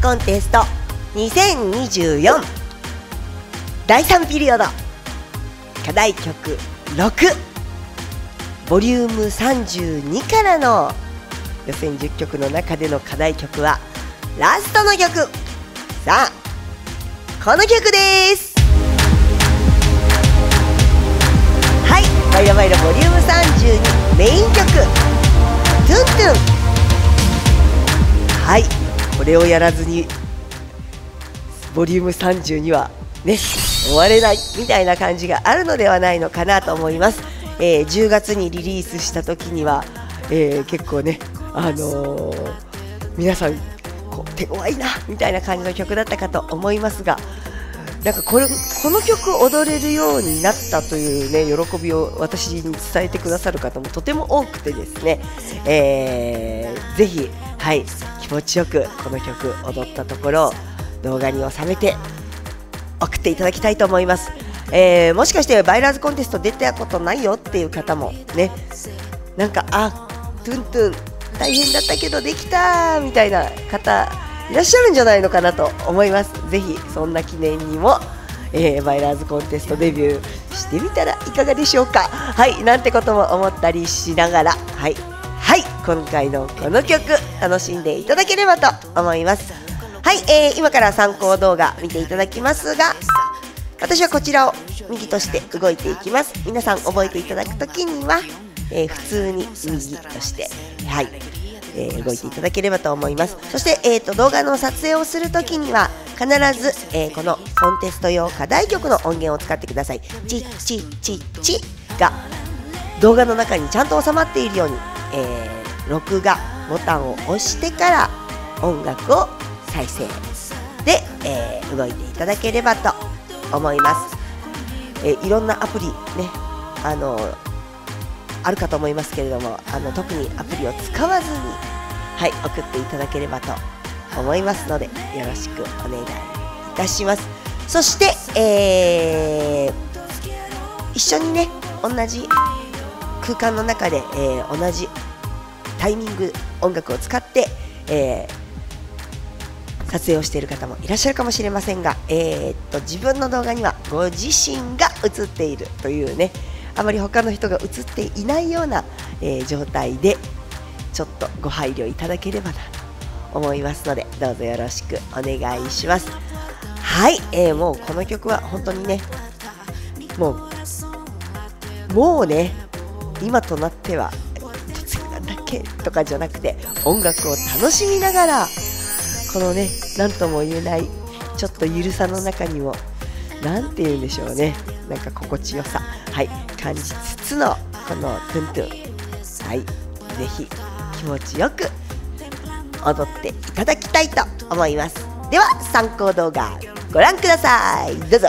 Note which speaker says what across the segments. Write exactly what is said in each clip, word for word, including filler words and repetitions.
Speaker 1: コンテストにせんにじゅうよんだいさんピリオド課題曲ろくボリュームさんじゅうにからの予選じゅっきょくの中での課題曲はラストの曲。さあこの曲です。はい、バイラバイラボリュームさんじゅうにメイン曲トゥントゥン。はい、これをやらずにボリュームさんじゅうにはね終われないみたいな感じがあるのではないのかなと思います。えー、じゅうがつにリリースした時には、えー、結構ね、あのー、皆さんこう手強いなみたいな感じの曲だったかと思いますが、なんかこれこの曲踊れるようになったというね喜びを私に伝えてくださる方もとても多くてですね、えー、ぜひ、はい、気持ちよくこの曲踊ったところを動画に収めて送っていただきたいと思います。えー、もしかしてバイラーズコンテスト出たことないよっていう方もね、なんかあトゥントゥン大変だったけどできたみたいな方いらっしゃるんじゃないのかなと思います。ぜひそんな記念にも、えー、バイラーズコンテストデビューしてみたらいかがでしょうか。はいなんてことも思ったりしながら、はいはい今回のこの曲楽しんでいただければと思います。はい、えー、今から参考動画見ていただきますが、私はこちらを右として動いていきます。皆さん覚えていただくときには、えー、普通に右として、はいえー、動いていただければと思います。そして、えー、と動画の撮影をするときには必ず、えー、このコンテスト用課題曲の音源を使ってください。チッチッチッチが動画の中にちゃんと収まっているように、えー、録画ボタンを押してから音楽を再生で、えー、動いていただければと思います。えー、いろんなアプリね、あのー、あるかと思いますけれども、あの特にアプリを使わずに、はい、送っていただければと思いますのでよろしくお願いいたします。そして、えー、一緒にね同じ空間の中で、えー、同じタイミング音楽を使って、えー撮影をしている方もいらっしゃるかもしれませんが、えー、っと自分の動画にはご自身が映っているというね、あまり他の人が映っていないような、えー、状態でちょっとご配慮いただければなと思いますのでどうぞよろしくお願いします。はい、えー、もうこの曲は本当にねもうもうね今となっては次なんだっけとかじゃなくて音楽を楽しみながらこのね何とも言えないちょっとゆるさの中にもなんて言うんでしょうね、なんか心地よさ、はい感じつつのこのトゥントゥン、はいぜひ気持ちよく踊っていただきたいと思います。では参考動画ご覧ください。どうぞ。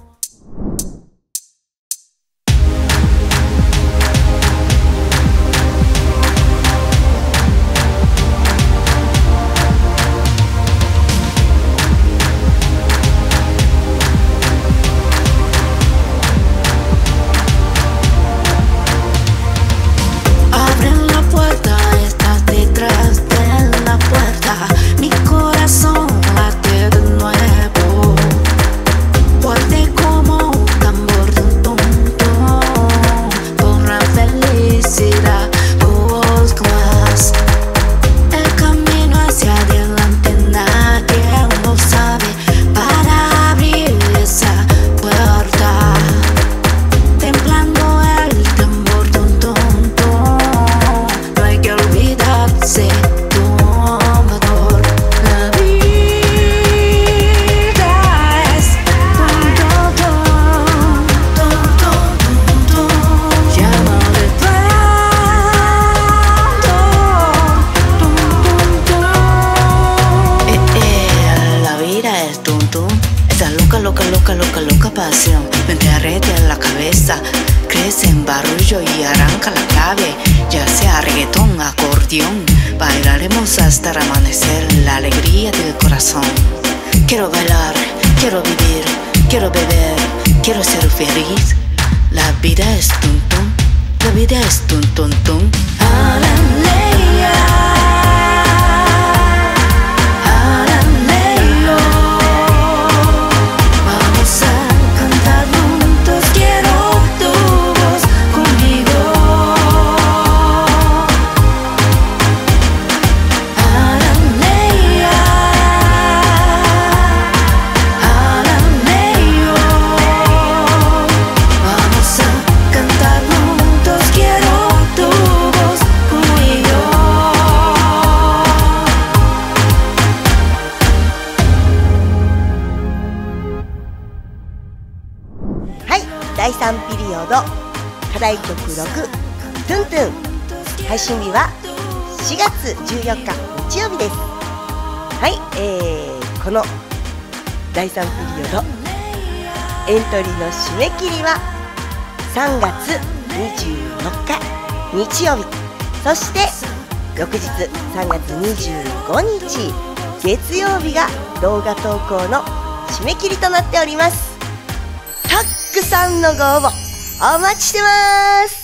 Speaker 2: loca, loca, loca, loca pasión. Me derrete en la cabeza, crece en barullo y arranca la clave. Ya sea reggaetón, acordeón, bailaremos hasta el amanecer, la alegría del corazón. Quiero bailar, quiero vivir, quiero beber, quiero ser feliz. La vida es tum tum, la vida es tum tum tum. Aleluya, aleluya.
Speaker 1: ード課題曲ろくトゥントゥン、配信日はしがつじゅうよっか日曜日です。はい、えー、このだいさんピリオドエントリーの締め切りはさんがつにじゅうよっか日曜日、そして翌日さんがつにじゅうごにち月曜日が動画投稿の締め切りとなっております。たくさんのご応募お待ちしてます。